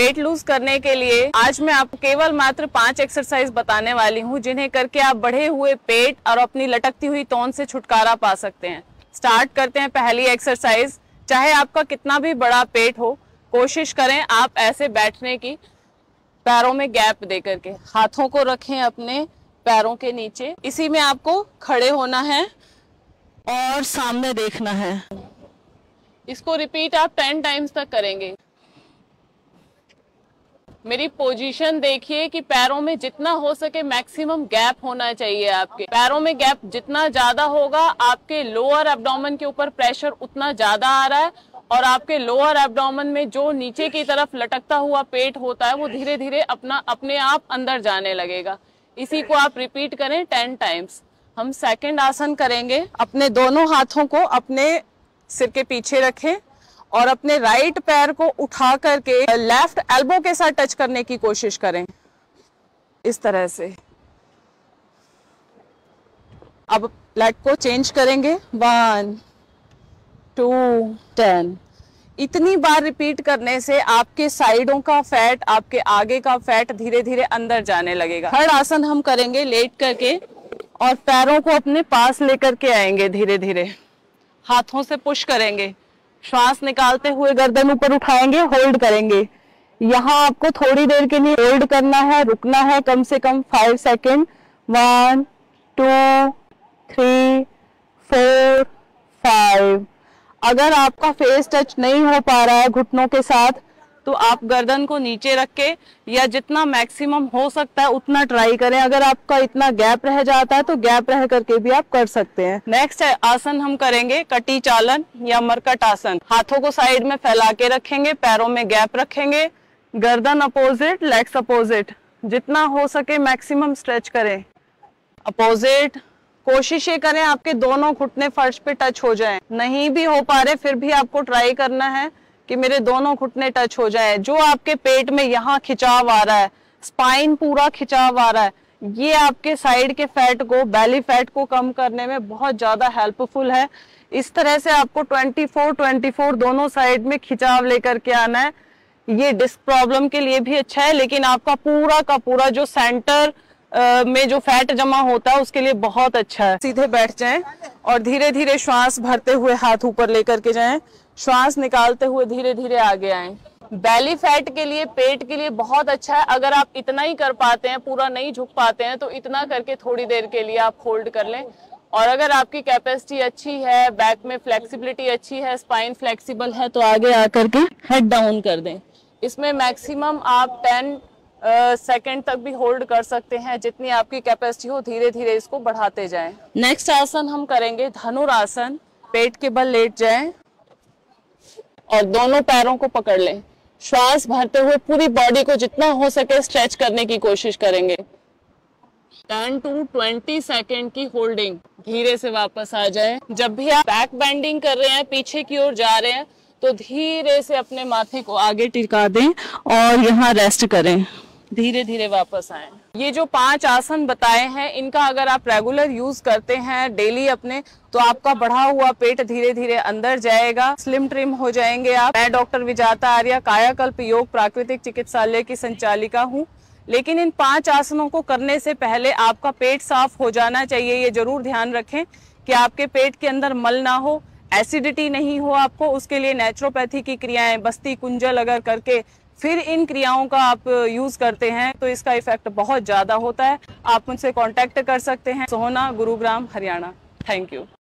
Weight lose करने के लिए आज मैं आपको केवल मात्र 5 एक्सरसाइज बताने वाली हूँ, जिन्हें करके आप बढ़े हुए पेट और अपनी लटकती हुई तौन से छुटकारा पा सकते हैं। स्टार्ट करते हैं पहली एक्सरसाइज। चाहे आपका कितना भी बड़ा पेट हो, कोशिश करें आप ऐसे बैठने की, पैरों में गैप दे करके। हाथों को रखें अपने पैरों के नीचे। इसी में आपको खड़े होना है और सामने देखना है। इसको रिपीट आप 10 टाइम्स तक करेंगे। मेरी पोजीशन देखिए कि पैरों में जितना हो सके मैक्सिमम गैप होना चाहिए। आपके पैरों में गैप जितना ज्यादा होगा, आपके लोअर एब्डोमेन के ऊपर प्रेशर उतना ज्यादा आ रहा है और आपके लोअर एब्डोमेन में जो नीचे की तरफ लटकता हुआ पेट होता है वो धीरे धीरे अपने आप अंदर जाने लगेगा। इसी को आप रिपीट करें 10 टाइम्स। हम सेकंड आसन करेंगे। अपने दोनों हाथों को अपने सिर के पीछे रखें और अपने राइट पैर को उठा करके लेफ्ट एल्बो के साथ टच करने की कोशिश करें, इस तरह से। अब लेग को चेंज करेंगे। 1 2 10। इतनी बार रिपीट करने से आपके साइडों का फैट, आपके आगे का फैट धीरे धीरे अंदर जाने लगेगा। थर्ड आसन हम करेंगे लेट करके और पैरों को अपने पास लेकर के आएंगे। धीरे धीरे हाथों से पुश करेंगे। श्वास निकालते हुए गर्दन ऊपर उठाएंगे, होल्ड करेंगे। यहाँ आपको थोड़ी देर के लिए होल्ड करना है, रुकना है कम से कम 5 सेकेंड। 1 2 3 4 5। अगर आपका फेस टच नहीं हो पा रहा है घुटनों के साथ, तो आप गर्दन को नीचे रख के या जितना मैक्सिमम हो सकता है उतना ट्राई करें। अगर आपका इतना गैप रह जाता है तो गैप रह करके भी आप कर सकते हैं। नेक्स्ट आसन हम करेंगे कटी चालन या मरकट आसन। हाथों को साइड में फैला के रखेंगे, पैरों में गैप रखेंगे, गर्दन अपोजिट, लेग्स अपोजिट। जितना हो सके मैक्सिमम स्ट्रेच करें। अपोजिट। कोशिश ये करें आपके दोनों घुटने फर्श पे टच हो जाएं। नहीं भी हो पा रहे फिर भी आपको ट्राई करना है कि मेरे दोनों घुटने टच हो जाए। जो आपके पेट में यहाँ खिंचाव आ रहा है, स्पाइन पूरा खिंचाव आ रहा है, ये आपके साइड के फैट को, बेली फैट को कम करने में बहुत ज्यादा हेल्पफुल है। इस तरह से आपको 24 दोनों साइड में खिंचाव लेकर के आना है। ये डिस्क प्रॉब्लम के लिए भी अच्छा है, लेकिन आपका पूरा का पूरा जो सेंटर में जो फैट जमा होता है उसके लिए बहुत अच्छा है। सीधे बैठ जाएं और धीरे धीरे श्वास भरते हुए हाथ ऊपर लेकर के जाएं। श्वास निकालते हुए धीरे धीरे आगे आएं। बेली फैट के लिए, पेट के लिए बहुत अच्छा है। अगर आप इतना ही कर पाते हैं, पूरा नहीं झुक पाते हैं, तो इतना करके थोड़ी देर के लिए आप होल्ड कर लें। और अगर आपकी कैपेसिटी अच्छी है, बैक में फ्लेक्सिबिलिटी अच्छी है, स्पाइन फ्लेक्सिबल है, तो आगे आकर के हेड डाउन कर दें। इसमें मैक्सिमम आप 10 सेकंड तक भी होल्ड कर सकते हैं। जितनी आपकी कैपेसिटी हो धीरे धीरे इसको बढ़ाते जाएं। नेक्स्ट आसन हम करेंगे धनुरासन। पेट के बल लेट जाएं और दोनों पैरों को पकड़ लें। श्वास भरते हुए पूरी बॉडी को जितना हो सके स्ट्रेच करने की कोशिश करेंगे। 10 to 20 सेकेंड की होल्डिंग। धीरे से वापस आ जाए। जब भी आप बैक बेंडिंग कर रहे हैं, पीछे की ओर जा रहे हैं, तो धीरे से अपने माथे को आगे टिका दें और यहाँ रेस्ट करें। धीरे धीरे वापस आए। ये जो 5 आसन बताए हैं, इनका अगर आप रेगुलर यूज करते हैं डेली अपने, तो आपका बढ़ा हुआ पेट धीरे धीरे अंदर जाएगा, स्लिम ट्रिम हो जाएंगे आप। मैं डॉक्टर विजाता आर्या, कायाकल्प योग प्राकृतिक चिकित्सालय की संचालिका हूँ। लेकिन इन 5 आसनों को करने से पहले आपका पेट साफ हो जाना चाहिए। ये जरूर ध्यान रखें कि आपके पेट के अंदर मल ना हो, एसिडिटी नहीं हो आपको। उसके लिए नेचुरोपैथी की क्रियाएं, बस्ती कुंजल अगर करके फिर इन क्रियाओं का आप यूज करते हैं तो इसका इफेक्ट बहुत ज्यादा होता है। आप मुझसे कांटेक्ट कर सकते हैं। सोहना, गुरुग्राम, हरियाणा। Thank you.